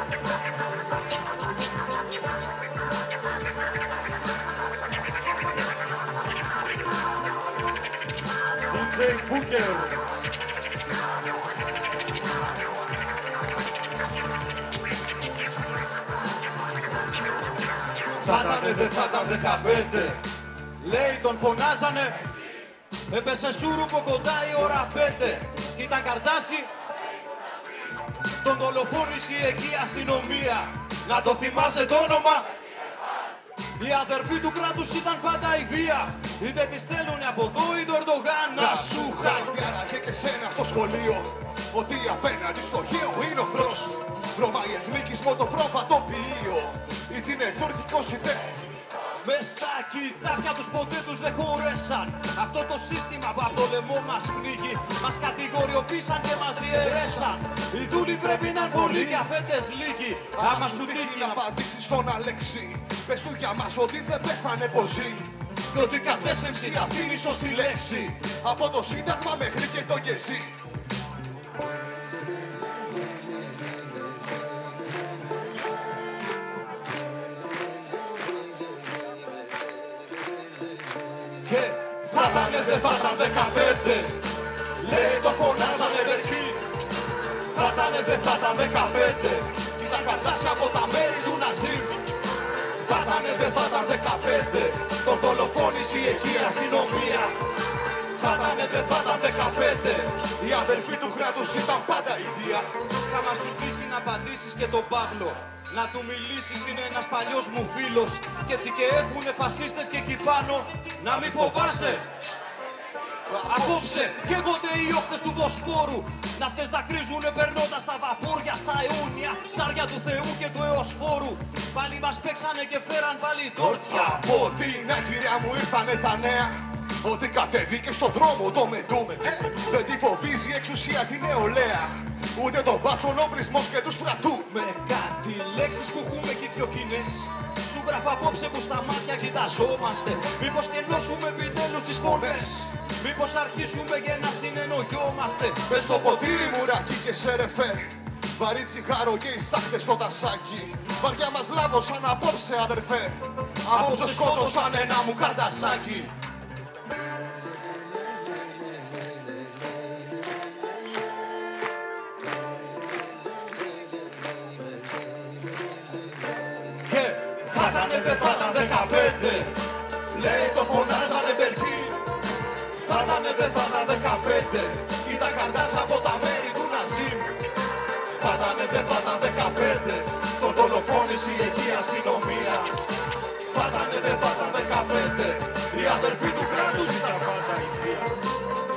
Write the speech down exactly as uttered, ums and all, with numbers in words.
ντι τζέι Booker. Θα ήτανε, δεν θα ήταν δεκαπέντε. Λέει τον φωνάζανε. Έπεσε σούρουπο κοντά η ώρα πέντε. Κι ήταν Καρδάση. Τον δολοφόνησε εκεί η αστυνομία. Να το θυμάσαι το όνομα. Οι αδερφοί του κράτους ήταν πάντα η βία. Είτε τη στέλνουνε από εδώ ή το Ερντογάν. Να σου χαρπιάραγε και σένα στο σχολείο ότι απέναντι στο γέο είναι οχθρός. Ρωμάει εθνικισμό το πρόβατο ποιείο. Είτε είναι τουρκικός είτε μες στα κοιτάπια τους ποτέ τους δεν χωρέσαν. Αυτό το σύστημα που από το λαιμό μας πνίγει. Μας κατηγοριοποίησαν και μας διαιρέσαν. Οι δούλοι πρέπει να είναι πολλοί και αφέντες λίγοι. άμα σου τύχει να απαντήσεις στον Αλέξη, πες του για μας ότι δεν πέθανε πως ζει. Και ότι καρδιές εμσί αφήνει σωστή λέξη. Από το Σύνταγμα μέχρι και το Γεζί. Και θα ήτανε, δεν θα ήταν δεκαπέντε. Λέει το φωνάζανε βερχή. Θα ήτανε, δεν θα ήταν δεκαπέντε. Ήταν Καρδάση από τα μέρη του Ναζίμ. Θα ήτανε, δεν θα ήταν δεκαπέντε. Τον δολοφόνησε εκεί η αστυνομία. Θα ήτανε, δεν θα ήταν δεκαπέντε. Οι αδερφοί του κράτους ήταν πάντα ίδια. Άμα σου τύχει να απαντήσεις και τον Παύλο, να του μιλήσεις, είναι ένας παλιός μου φίλος. Κι έτσι και έχουνε φασίστες και εκεί πάνω. Να μην φοβάσαι. Απόψε καίγονται οι όχθες του Βοσπόρου. Ναυτές δακρύζουνε περνώντας τα βαπόρια στα αιώνια. Σάρια του Θεού και του Εωσφόρου. Πάλι μας παίξανε και φέραν πάλι τόρτια. Από την άκυρια μου ήρθανε τα νέα. Ότι κατέβηκε στο δρόμο το μετούμε. Δεν τη φοβίζει η εξουσία την νεολαία. Ούτε τον μπάτσον όπλισμος και του στρατού. Με κάτι λέξεις που έχουμε και δυο κοινές. Σου γράφω απόψε που στα μάτια κοιταζόμαστε. Μήπως κενώσουμε επιτέλους τις φωνές. Μήπως αρχίσουμε και να συνεννοιόμαστε. Πες το ποτήρι μου ρακί και σερεφέ. Βαρύ τσιγάρο και οι στάχτες στο τασάκι. Βαριά μας λάδωσαν απόψε αδερφέ. Απόψε σκότωσαν ένα μου καρτασάκι. Και θα ήτανε, δεν θα ήταν δεκαπέντε. Λέει το φωνάζανε βερχή. Θα ήτανε, δεν θα ήταν δεκαπέντε. Ήταν Καρδάση από τα μέρη του Ναζίμ. Θα ήτανε, δεν θα ήταν δεκαπέντε. Τον δολοφόνησε εκεί η αστυνομία. Θα ήτανε, δεν θα ήταν δεκαπέντε. Οι αδερφοί του κράτους ήταν πάντα η βία.